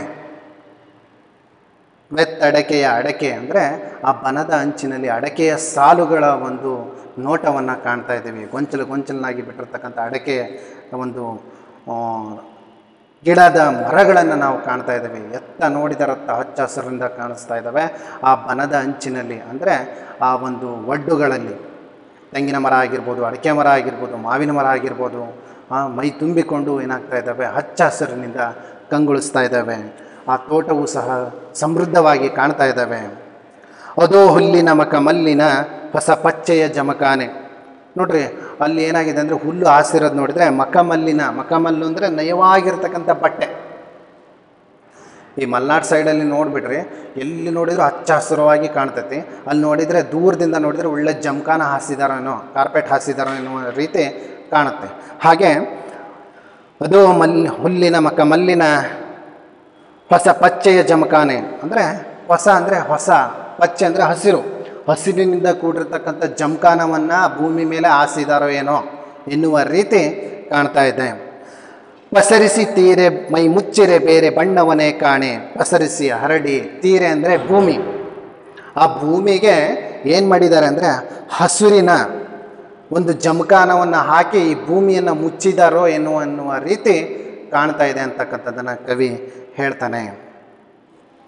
ವೆತ್ತಡಕೆಯ ಅಡಕೆ ಅಂದರೆ ಆ ಬನದ ಅಂಚಿನಲ್ಲಿ ಅಡಕೆಯ ಸಾಲುಗಳ ಒಂದು ನೋಟವನ್ನು ಕಾಣ್ತಾ ಇದ್ದೀವಿ. ಗೊಂಚಲು ಗೊಂಚಲನಾಗಿ ಬಿಟ್ಟಿರ್ತಕ್ಕಂಥ ಅಡಕೆ ಒಂದು ಗಿಡದ ಮರಗಳನ್ನು ನಾವು ಕಾಣ್ತಾ ಇದ್ದೀವಿ. ಎತ್ತ ನೋಡಿದ ರತ್ತ ಹಚ್ಚ ಹಸಿರಿಂದ ಕಾಣಿಸ್ತಾ ಇದ್ದಾವೆ. ಆ ಬನದ ಅಂಚಿನಲ್ಲಿ ಅಂದರೆ ಆ ಒಂದು ಒಡ್ಡುಗಳಲ್ಲಿ ತೆಂಗಿನ ಮರ ಆಗಿರ್ಬೋದು, ಅಡಿಕೆ ಮರ ಆಗಿರ್ಬೋದು, ಮಾವಿನ ಮರ ಆಗಿರ್ಬೋದು, ಮೈ ತುಂಬಿಕೊಂಡು ಏನಾಗ್ತಾ ಇದ್ದಾವೆ, ಹಚ್ಚ ಹಸಿರಿನಿಂದ ಕಂಗೊಳಿಸ್ತಾ ಇದ್ದಾವೆ. ಆ ತೋಟವೂ ಸಹ ಸಮೃದ್ಧವಾಗಿ ಕಾಣ್ತಾ ಇದ್ದಾವೆ. ಅದೋ ಹುಲ್ಲಿನ ಮಕಮಲ್ಲಿನ ಹೊಸ ಪಚ್ಚೆಯ ಜಮಖಾನೆ. ನೋಡ್ರಿ, ಅಲ್ಲಿ ಏನಾಗಿದೆ ಅಂದರೆ ಹುಲ್ಲು ಹಾಸಿರೋದು ನೋಡಿದರೆ ಮಕಮಲ್ಲಿನ, ಮಕಮಲ್ಲು ಅಂದರೆ ನಯವಾಗಿರ್ತಕ್ಕಂಥ ಬಟ್ಟೆ. ಈ ಮಲ್ನಾಡು ಸೈಡಲ್ಲಿ ನೋಡಿಬಿಟ್ರಿ, ಎಲ್ಲಿ ನೋಡಿದ್ರು ಹಚ್ಚ ಹಸಿರವಾಗಿ ಕಾಣ್ತೈತಿ. ಅಲ್ಲಿ ನೋಡಿದರೆ ದೂರದಿಂದ ನೋಡಿದರೆ ಒಳ್ಳೆ ಜಮಖಾನ ಹಾಸಿದಾರೇನೋ, ಕಾರ್ಪೆಟ್ ಹಾಸಿದಾರೋ ಎನ್ನುವ ರೀತಿ ಕಾಣುತ್ತೆ. ಹಾಗೆ ಅದು ಹುಲ್ಲಿನ ಮಕಮಲ್ಲಿನ ಹೊಸ ಪಚ್ಚೆಯ ಜಮಖಾನೆ ಅಂದರೆ ಹೊಸ ಅಂದರೆ ಹೊಸ, ಪಚ್ಚೆ ಅಂದರೆ ಹಸಿರು, ಹಸಿರಿನಿಂದ ಕೂಡಿರ್ತಕ್ಕಂಥ ಜಮಖಾನವನ್ನು ಭೂಮಿ ಮೇಲೆ ಹಾಸಿದಾರೋ ಏನೋ ಎನ್ನುವ ರೀತಿ ಕಾಣ್ತಾ ಇದೆ. ಪಸರಿಸಿ ತೀರೆ ಮೈ ಮುಚ್ಚಿರೆ ಬೇರೆ ಬಣ್ಣವನೇ ಕಾಣೆ. ಪಸರಿಸಿ ಹರಡಿ, ತೀರೆ ಅಂದರೆ ಭೂಮಿ. ಆ ಭೂಮಿಗೆ ಏನು ಮಾಡಿದ್ದಾರೆ ಅಂದರೆ ಹಸುರಿನ ಒಂದು ಜಮಖಾನವನ್ನು ಹಾಕಿ ಈ ಭೂಮಿಯನ್ನು ಮುಚ್ಚಿದಾರೋ ಎನ್ನುವ ರೀತಿ ಕಾಣ್ತಾ ಇದೆ ಅಂತಕ್ಕಂಥದ್ದನ್ನು ಕವಿ ಹೇಳ್ತಾನೆ.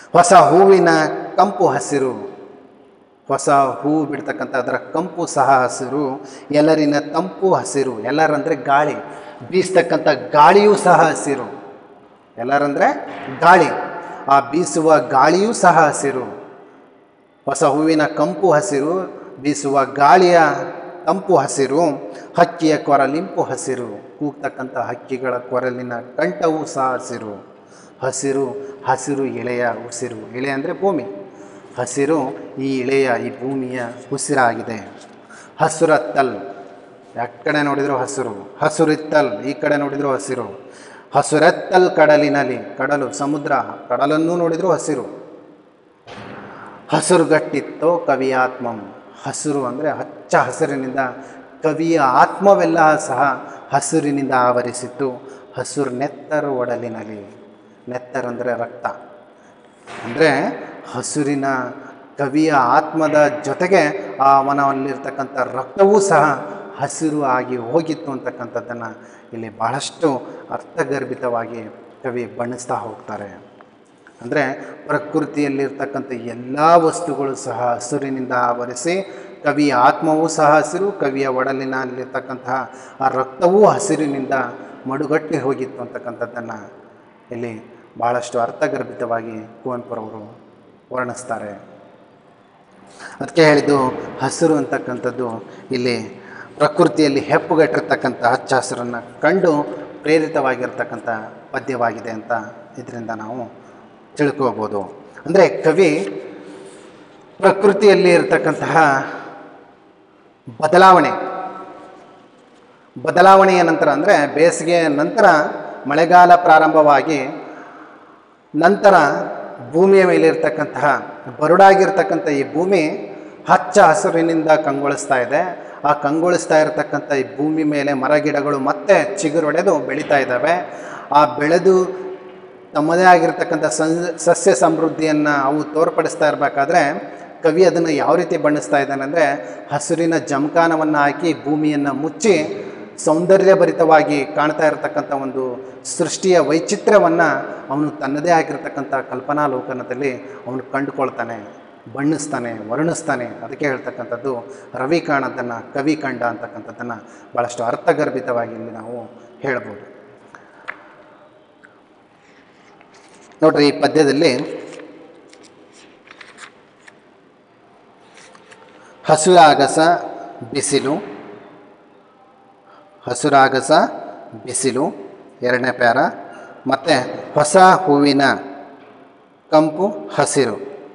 ಹೊಸ ಹೂವಿನ ಕಂಪು ಹಸಿರು, ಹೊಸ ಹೂವು ಬಿಡ್ತಕ್ಕಂಥ ಅದರ ಕಂಪು ಸಹ ಹಸಿರು, ಎಲ್ಲರಿನ ತಂಪು ಹಸಿರು, ಎಲ್ಲರಂದರೆ ಗಾಳಿ, ಬೀಸ್ತಕ್ಕಂಥ ಗಾಳಿಯೂ ಸಹ ಹಸಿರು, ಎಲ್ಲರಂದರೆ ಗಾಳಿ, ಆ ಬೀಸುವ ಗಾಳಿಯೂ ಸಹ ಹಸಿರು. ಹೊಸ ಹೂವಿನ ಕಂಪು ಹಸಿರು, ಬೀಸುವ ಗಾಳಿಯ ತಂಪು ಹಸಿರು, ಹಕ್ಕಿಯ ಕೊರಲಿಂಪು ಹಸಿರು, ಕೂಗ್ತಕ್ಕಂಥ ಹಕ್ಕಿಗಳ ಕೊರಲಿನ ಕಂಠವೂ ಸಹ ಹಸಿರು. ಹಸಿರು, ಹಸಿರು ಎಳೆಯ ಉಸಿರು, ಎಳೆ ಅಂದರೆ ಭೂಮಿ, ಹಸಿರು ಈ ಎಳೆಯ ಈ ಭೂಮಿಯ ಉಸಿರಾಗಿದೆ. ಹಸುರತ್ತಲ್, ಆ ಕಡೆ ನೋಡಿದರೂ ಹಸಿರು, ಹಸುರಿತ್ತಲ್ ಈ ಕಡೆ ನೋಡಿದರೂ ಹಸಿರು. ಹಸುರೆತ್ತಲ್ ಕಡಲಿನಲ್ಲಿ, ಕಡಲು ಸಮುದ್ರ, ಕಡಲನ್ನೂ ನೋಡಿದರೂ ಹಸಿರು. ಹಸುರುಗಟ್ಟಿತ್ತೋ ಕವಿಯ ಆತ್ಮಂ, ಹಸಿರು ಅಂದರೆ ಹಚ್ಚ ಹಸಿರಿನಿಂದ ಕವಿಯ ಆತ್ಮವೆಲ್ಲ ಸಹ ಹಸಿರಿನಿಂದ ಆವರಿಸಿತ್ತು. ಹಸುರು ನೆತ್ತರು ಒಡಲಿನಲ್ಲಿ, ನೆತ್ತರಂದರೆ ರಕ್ತ, ಅಂದರೆ ಹಸುರಿನ ಕವಿಯ ಆತ್ಮದ ಜೊತೆಗೆ ಅವನಲ್ಲಿರ್ತಕ್ಕಂಥ ರಕ್ತವೂ ಸಹ ಹಸಿರು ಆಗಿ ಹೋಗಿತ್ತು ಅಂತಕ್ಕಂಥದ್ದನ್ನು ಇಲ್ಲಿ ಬಹಳಷ್ಟು ಅರ್ಥಗರ್ಭಿತವಾಗಿ ಕವಿ ಬಣ್ಣಿಸ್ತಾ ಹೋಗ್ತಾರೆ. ಅಂದರೆ ಪ್ರಕೃತಿಯಲ್ಲಿರ್ತಕ್ಕಂಥ ಎಲ್ಲ ವಸ್ತುಗಳು ಸಹ ಹಸಿರಿನಿಂದ ಆವರಿಸಿ, ಕವಿಯ ಆತ್ಮವೂ ಸಹ ಹಸಿರು, ಕವಿಯ ಒಡಲಿನಲ್ಲಿರ್ತಕ್ಕಂತಹ ಆ ರಕ್ತವೂ ಹಸಿರಿನಿಂದ ಮಡುಗಟ್ಟಿ ಹೋಗಿತ್ತು ಅಂತಕ್ಕಂಥದ್ದನ್ನು ಇಲ್ಲಿ ಭಾಳಷ್ಟು ಅರ್ಥಗರ್ಭಿತವಾಗಿ ಕುವೆಂಪುರವರು ವರ್ಣಿಸ್ತಾರೆ. ಅದಕ್ಕೆ ಹೇಳಿದ್ದು ಹಸಿರು ಅಂತಕ್ಕಂಥದ್ದು ಇಲ್ಲಿ ಪ್ರಕೃತಿಯಲ್ಲಿ ಹೆಪ್ಪುಗಟ್ಟಿರ್ತಕ್ಕಂಥ ಹಚ್ಚ ಹಸಿರನ್ನು ಕಂಡು ಪ್ರೇರಿತವಾಗಿರ್ತಕ್ಕಂಥ ಪದ್ಯವಾಗಿದೆ ಅಂತ ಇದರಿಂದ ನಾವು ತಿಳ್ಕೋಬೋದು. ಅಂದರೆ ಕವಿ ಪ್ರಕೃತಿಯಲ್ಲಿ ಇರತಕ್ಕಂತಹ ಬದಲಾವಣೆಯ ನಂತರ, ಅಂದರೆ ಬೇಸಿಗೆಯ ನಂತರ ಮಳೆಗಾಲ ಪ್ರಾರಂಭವಾಗಿ ನಂತರ ಭೂಮಿಯ ಮೇಲೆ ಇರ್ತಕ್ಕಂತಹ ಬರುಡಾಗಿರ್ತಕ್ಕಂಥ ಈ ಭೂಮಿ ಹಚ್ಚ ಹಸಿರಿನಿಂದ ಕಂಗೊಳಿಸ್ತಾ ಇದೆ. ಆ ಕಂಗೊಳಿಸ್ತಾ ಇರತಕ್ಕಂಥ ಈ ಭೂಮಿ ಮೇಲೆ ಮರಗಿಡಗಳು ಮತ್ತೆ ಚಿಗುರೊಡೆದು ಬೆಳೀತಾ ಇದ್ದಾವೆ. ಆ ಬೆಳೆದು ತಮ್ಮದೇ ಆಗಿರ್ತಕ್ಕಂಥ ಸಸ್ಯ ಸಮೃದ್ಧಿಯನ್ನು ಅವು ತೋರ್ಪಡಿಸ್ತಾ ಇರಬೇಕಾದ್ರೆ ಕವಿ ಅದನ್ನು ಯಾವ ರೀತಿ ಬಣ್ಣಿಸ್ತಾ ಇದ್ದಾನೆ ಅಂದರೆ, ಹಸಿರಿನ ಜಮಖಾನವನ್ನು ಹಾಕಿ ಭೂಮಿಯನ್ನು ಮುಚ್ಚಿ ಸೌಂದರ್ಯಭರಿತವಾಗಿ ಕಾಣ್ತಾ ಇರತಕ್ಕಂಥ ಒಂದು ಸೃಷ್ಟಿಯ ವೈಚಿತ್ರ್ಯವನ್ನು ಅವನು ತನ್ನದೇ ಆಗಿರ್ತಕ್ಕಂಥ ಕಲ್ಪನಾ ಲೋಕನದಲ್ಲಿ ಅವನು ಕಂಡುಕೊಳ್ತಾನೆ, ಬಣ್ಣಿಸ್ತಾನೆ, ವರ್ಣಿಸ್ತಾನೆ. ಅದಕ್ಕೆ ಹೇಳ್ತಕ್ಕಂಥದ್ದು ರವಿ ಕಾಣದನ್ನು ಕವಿ ಕಂಡ ಅಂತಕ್ಕಂಥದ್ದನ್ನು ಭಾಳಷ್ಟು ಅರ್ಥಗರ್ಭಿತವಾಗಿ ಇಲ್ಲಿ ನಾವು ಹೇಳ್ಬೋದು. ನೋಡ್ರಿ, ಈ ಪದ್ಯದಲ್ಲಿ ಹಸುರಾಗಸ ಬಿಸಿಲು, ಹಸುರಾಗಸ ಬಿಸಿಲು ಎರಡನೇ ಪ್ಯಾರ, ಮತ್ತು ಹೊಸ ಹೂವಿನ ಕಂಪು ಹಸಿರು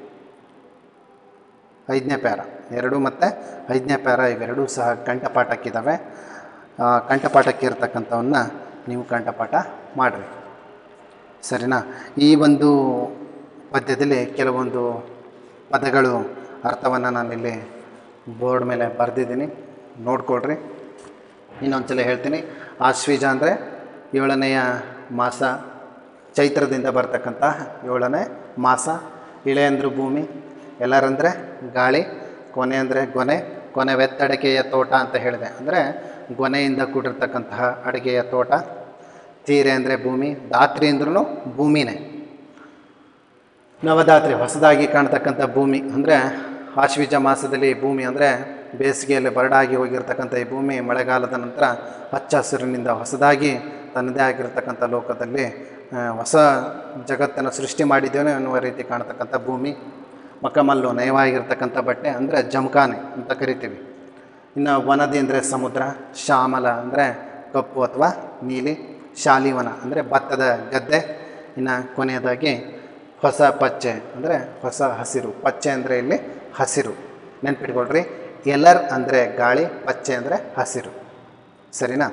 ಐದನೇ ಪ್ಯಾರ, 2 ಮತ್ತು 5ನೇ ಪ್ಯಾರ ಇವೆರಡೂ ಸಹ ಕಂಠಪಾಠಕ್ಕಿದ್ದಾವೆ. ಕಂಠಪಾಠಕ್ಕೆ ಇರತಕ್ಕಂಥವನ್ನ ನೀವು ಕಂಠಪಾಠ ಮಾಡಿರಿ, ಸರಿನಾ. ಈ ಒಂದು ಪದ್ಯದಲ್ಲಿ ಕೆಲವೊಂದು ಪದಗಳು ಅರ್ಥವನ್ನು ನಾನಿಲ್ಲಿ ಬೋರ್ಡ್ ಮೇಲೆ ಬರೆದಿದ್ದೀನಿ, ನೋಡ್ಕೊಳ್ರಿ. ಇನ್ನೊಂದು ಸಲ ಹೇಳ್ತೀನಿ. ಆಶ್ವೀಜ ಅಂದರೆ 7ನೆಯ ಮಾಸ, ಚೈತ್ರದಿಂದ ಬರ್ತಕ್ಕಂಥ 7ನೇ ಮಾಸ. ಇಳೆ ಅಂದರೆ ಭೂಮಿ, ಎಲ್ಲರಂದರೆ ಗಾಳಿ, ಕೊನೆ ಅಂದರೆ ಗೊನೆ, ಕೊನೆವೆತ್ತಡಿಕೆಯ ತೋಟ ಅಂತ ಹೇಳಿದೆ, ಅಂದರೆ ಗೊನೆಯಿಂದ ಕೂಡಿರ್ತಕ್ಕಂತಹ ಅಡಿಗೆಯ ತೋಟ. ತೀರೆ ಅಂದರೆ ಭೂಮಿ, ಧಾತ್ರಿ ಅಂದ್ರೂ ಭೂಮಿನೇ. ನವಧಾತ್ರಿ ಹೊಸದಾಗಿ ಕಾಣ್ತಕ್ಕಂಥ ಭೂಮಿ, ಅಂದರೆ ಆಶ್ವೀಜ ಮಾಸದಲ್ಲಿ ಭೂಮಿ ಅಂದರೆ ಬೇಸಿಗೆಯಲ್ಲಿ ಬರಡಾಗಿ ಹೋಗಿರ್ತಕ್ಕಂಥ ಈ ಭೂಮಿ ಮಳೆಗಾಲದ ನಂತರ ಹಚ್ಚ ಹಸಿರಿನಿಂದ ಹೊಸದಾಗಿ ತನ್ನದೇ ಆಗಿರ್ತಕ್ಕಂಥ ಲೋಕದಲ್ಲಿ ಹೊಸ ಜಗತ್ತನ್ನು ಸೃಷ್ಟಿ ಮಾಡಿದ್ದೇವೆ ಅನ್ನುವ ರೀತಿ ಕಾಣ್ತಕ್ಕಂಥ ಭೂಮಿ. ಮಕಮಲ್ಲು ನಯವಾಗಿರ್ತಕ್ಕಂಥ ಬಟ್ಟೆ ಅಂದರೆ ಜಮಖಾನೆ ಅಂತ ಕರಿತೀವಿ. ಇನ್ನು ವನದಿ ಅಂದರೆ ಸಮುದ್ರ, ಶ್ಯಾಮಲ ಅಂದರೆ ಕಪ್ಪು ಅಥವಾ ನೀಲಿ, ಶಾಲಿವನ ಅಂದರೆ ಭತ್ತದ ಗದ್ದೆ. ಇನ್ನು ಕೊನೆಯದಾಗಿ ಹೊಸ ಪಚ್ಚೆ ಅಂದರೆ ಹೊಸ ಹಸಿರು. ಪಚ್ಚೆ ಅಂದರೆ ಇಲ್ಲಿ ಹಸಿರು, ನೆನ್ಪಿಟ್ಕೊಳ್ರಿ. ಎಲರ್ ಅಂದರೆ ಗಾಳಿ, ಪಚ್ಚೆ ಅಂದರೆ ಹಸಿರು, ಸರಿನಾ.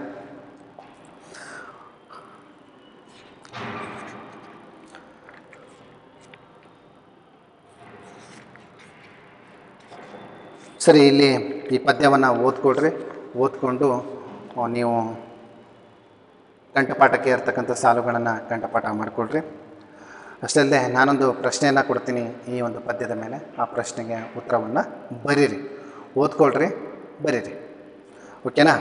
ಸರಿ, ಇಲ್ಲಿ ಈ ಪದ್ಯವನ್ನು ಓದ್ಕೊಳ್ರಿ. ಓದ್ಕೊಂಡು ನೀವು ಕಂಠಪಾಠಕ್ಕೆ ಇರ್ತಕ್ಕಂಥ ಸಾಲುಗಳನ್ನು ಕಂಠಪಾಠ ಮಾಡಿಕೊಳ್ರಿ. ಅಷ್ಟೇ ಅಲ್ಲದೆ ನಾನೊಂದು ಪ್ರಶ್ನೆಯನ್ನು ಕೊಡ್ತೀನಿ ಈ ಒಂದು ಪದ್ಯದ ಮೇಲೆ. ಆ ಪ್ರಶ್ನೆಗೆ ಉತ್ತರವನ್ನು ಬರೀರಿ, ಓದ್ಕೊಳ್ರಿ, ಬರೀರಿ, ಓಕೆನಾ.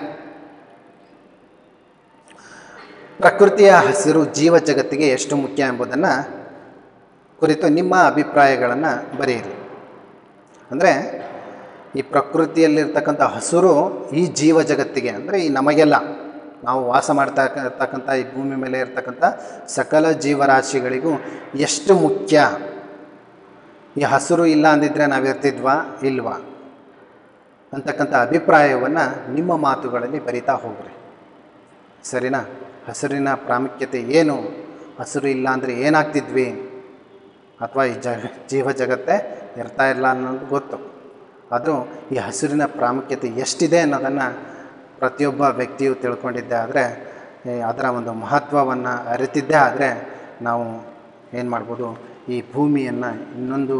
ಪ್ರಕೃತಿಯ ಹಸಿರು ಜೀವ ಜಗತ್ತಿಗೆ ಎಷ್ಟು ಮುಖ್ಯ ಎಂಬುದನ್ನು ಕುರಿತು ನಿಮ್ಮ ಅಭಿಪ್ರಾಯಗಳನ್ನು ಬರೆಯಿರಿ. ಅಂದರೆ ಈ ಪ್ರಕೃತಿಯಲ್ಲಿರ್ತಕ್ಕಂಥ ಹಸಿರು ಈ ಜೀವ ಜಗತ್ತಿಗೆ, ಅಂದರೆ ಈ ನಮಗೆಲ್ಲ ನಾವು ವಾಸ ಮಾಡ್ತಾ ಇರ್ತಕ್ಕಂಥ ಈ ಭೂಮಿ ಮೇಲೆ ಇರ್ತಕ್ಕಂಥ ಸಕಲ ಜೀವರಾಶಿಗಳಿಗೂ ಎಷ್ಟು ಮುಖ್ಯ. ಈ ಹಸಿರು ಇಲ್ಲ ಅಂದಿದ್ರೆ ನಾವಿರ್ತಿದ್ವಾ ಇಲ್ವಾ ಅಂತಕ್ಕಂಥ ಅಭಿಪ್ರಾಯವನ್ನು ನಿಮ್ಮ ಮಾತುಗಳಲ್ಲಿ ಬರಿತಾ ಹೋಗ್ರಿ. ಸರಿನಾ? ಹಸಿರಿನ ಪ್ರಾಮುಖ್ಯತೆ ಏನು, ಹಸಿರು ಇಲ್ಲ ಅಂದರೆ ಏನಾಗ್ತಿದ್ವಿ, ಅಥವಾ ಈ ಜೀವ ಜಗತ್ತೇ ಇರ್ತಾ ಇಲ್ಲ ಅನ್ನೋದು ಗೊತ್ತು. ಆದರೂ ಈ ಹಸಿರಿನ ಪ್ರಾಮುಖ್ಯತೆ ಎಷ್ಟಿದೆ ಅನ್ನೋದನ್ನು ಪ್ರತಿಯೊಬ್ಬ ವ್ಯಕ್ತಿಯು ತಿಳ್ಕೊಂಡಿದ್ದೆ ಆದರೆ, ಅದರ ಒಂದು ಮಹತ್ವವನ್ನು ಅರಿತಿದ್ದೇ ಆದರೆ ನಾವು ಏನು ಮಾಡ್ಬೋದು, ಈ ಭೂಮಿಯನ್ನು ಇನ್ನೊಂದು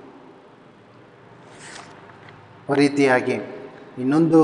ರೀತಿಯಾಗಿ ಇನ್ನೊಂದು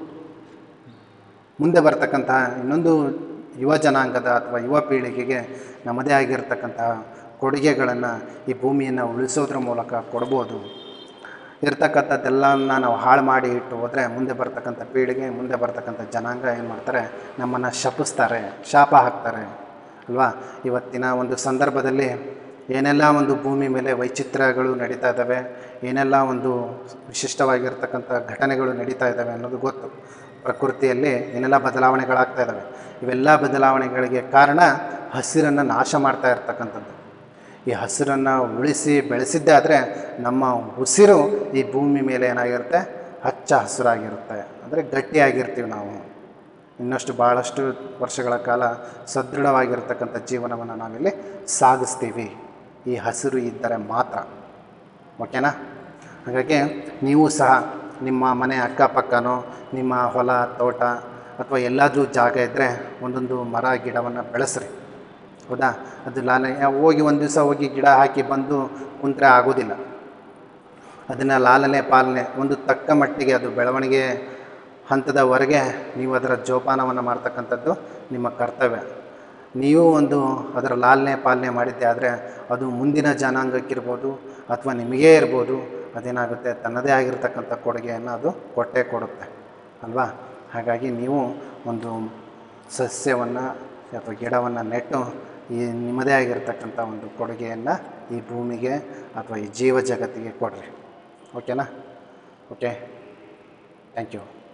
ಮುಂದೆ ಬರ್ತಕ್ಕಂತಹ ಇನ್ನೊಂದು ಯುವ ಜನಾಂಗದ ಅಥವಾ ಯುವ ಪೀಳಿಗೆಗೆ ನಮ್ಮದೇ ಆಗಿರ್ತಕ್ಕಂತಹ ಕೊಡುಗೆಗಳನ್ನು ಈ ಭೂಮಿಯನ್ನು ಉಳಿಸೋದ್ರ ಮೂಲಕ ಕೊಡ್ಬೋದು. ಇರ್ತಕ್ಕಂಥದ್ದೆಲ್ಲವನ್ನು ನಾವು ಹಾಳು ಮಾಡಿ ಇಟ್ಟು ಹೋದರೆ ಮುಂದೆ ಬರ್ತಕ್ಕಂಥ ಪೀಳಿಗೆ, ಮುಂದೆ ಬರ್ತಕ್ಕಂಥ ಜನಾಂಗ ಏನು ಮಾಡ್ತಾರೆ, ನಮ್ಮನ್ನು ಶಪಿಸ್ತಾರೆ, ಶಾಪ ಹಾಕ್ತಾರೆ ಅಲ್ವಾ. ಇವತ್ತಿನ ಒಂದು ಸಂದರ್ಭದಲ್ಲಿ ಏನೆಲ್ಲ ಒಂದು ಭೂಮಿ ಮೇಲೆ ವೈಚಿತ್ರ್ಯಗಳು ನಡೀತಾ ಇದ್ದಾವೆ, ಏನೆಲ್ಲ ಒಂದು ವಿಶಿಷ್ಟವಾಗಿರ್ತಕ್ಕಂಥ ಘಟನೆಗಳು ನಡೀತಾ ಇದ್ದಾವೆ ಅನ್ನೋದು ಗೊತ್ತು. ಪ್ರಕೃತಿಯಲ್ಲಿ ಏನೆಲ್ಲ ಬದಲಾವಣೆಗಳಾಗ್ತಾ ಇದ್ದಾವೆ. ಇವೆಲ್ಲ ಬದಲಾವಣೆಗಳಿಗೆ ಕಾರಣ ಹಸಿರನ್ನು ನಾಶ ಮಾಡ್ತಾ ಇರ್ತಕ್ಕಂಥದ್ದು. ಈ ಹಸಿರನ್ನು ಉಳಿಸಿ ಬೆಳೆಸಿದ್ದೇ ಆದರೆ ನಮ್ಮ ಉಸಿರು ಈ ಭೂಮಿ ಮೇಲೆ ಏನಾಗಿರುತ್ತೆ, ಹಚ್ಚ ಹಸಿರಾಗಿರುತ್ತೆ. ಅಂದರೆ ಗಟ್ಟಿಯಾಗಿರ್ತೀವಿ ನಾವು. ಇನ್ನಷ್ಟು ಭಾಳಷ್ಟು ವರ್ಷಗಳ ಕಾಲ ಸದೃಢವಾಗಿರ್ತಕ್ಕಂಥ ಜೀವನವನ್ನು ನಾವಿಲ್ಲಿ ಸಾಗಿಸ್ತೀವಿ, ಈ ಹಸಿರು ಇದ್ದರೆ ಮಾತ್ರ. ಓಕೆನಾ? ಹಾಗಾಗಿ ನೀವು ಸಹ ನಿಮ್ಮ ಮನೆ ಅಕ್ಕಪಕ್ಕನೋ, ನಿಮ್ಮ ಹೊಲ ತೋಟ ಅಥವಾ ಎಲ್ಲಾದರೂ ಜಾಗ ಇದ್ದರೆ ಒಂದೊಂದು ಮರ ಗಿಡವನ್ನು ಬೆಳೆಸ್ರಿ. ಹೌದಾ? ಅದು ಹೋಗಿ ಒಂದು ದಿವಸ ಹೋಗಿ ಗಿಡ ಹಾಕಿ ಬಂದು ಕುಂತ್ರೆ ಆಗೋದಿಲ್ಲ. ಅದನ್ನು ಲಾಲನೆ ಪಾಲನೆ ಒಂದು ತಕ್ಕ ಮಟ್ಟಿಗೆ ಅದು ಬೆಳವಣಿಗೆ ಹಂತದವರೆಗೆ ನೀವು ಅದರ ಜೋಪಾನವನ್ನು ಮಾಡ್ತಕ್ಕಂಥದ್ದು ನಿಮ್ಮ ಕರ್ತವ್ಯ. ನೀವು ಒಂದು ಅದರ ಲಾಲನೆ ಪಾಲನೆ ಮಾಡಿದ್ದೆ ಆದರೆ ಅದು ಮುಂದಿನ ಜನಾಂಗಕ್ಕಿರ್ಬೋದು ಅಥವಾ ನಿಮಗೇ ಇರ್ಬೋದು, ಅದೇನಾಗುತ್ತೆ, ತನ್ನದೇ ಆಗಿರ್ತಕ್ಕಂಥ ಕೊಡುಗೆಯನ್ನು ಅದು ಕೊಟ್ಟೇ ಕೊಡುತ್ತೆ ಅಲ್ವಾ. ಹಾಗಾಗಿ ನೀವು ಒಂದು ಸಸ್ಯವನ್ನು ಅಥವಾ ಗಿಡವನ್ನು ನೆಟ್ಟು ಈ ನಿಮ್ಮದೇ ಆಗಿರ್ತಕ್ಕಂಥ ಒಂದು ಕೊಡುಗೆಯನ್ನು ಈ ಭೂಮಿಗೆ ಅಥವಾ ಈ ಜೀವ ಜಗತ್ತಿಗೆ ಕೊಡ್ರಿ. ಓಕೆನಾ? Okay, thank you.